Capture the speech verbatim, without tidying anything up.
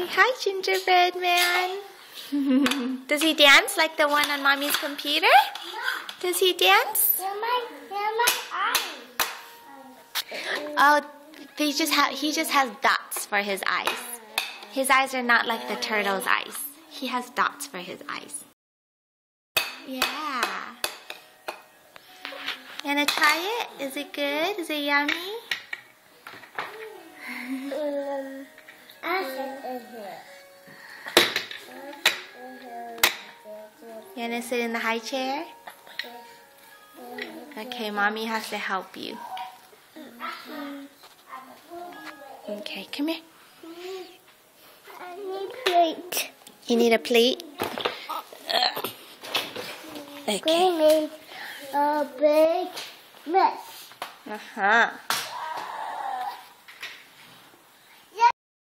Hi, gingerbread man. Does he dance like the one on Mommy's computer? Does he dance? They're my, they're my eyes. Oh, they just have. He just has dots for his eyes. His eyes are not like the turtle's eyes. He has dots for his eyes. Yeah. You wanna try it? Is it good? Is it yummy? You wanna sit in the high chair? Okay, Mommy has to help you. Okay, come here. I need plate. You need a plate? Okay. We need a big mess. Uh-huh.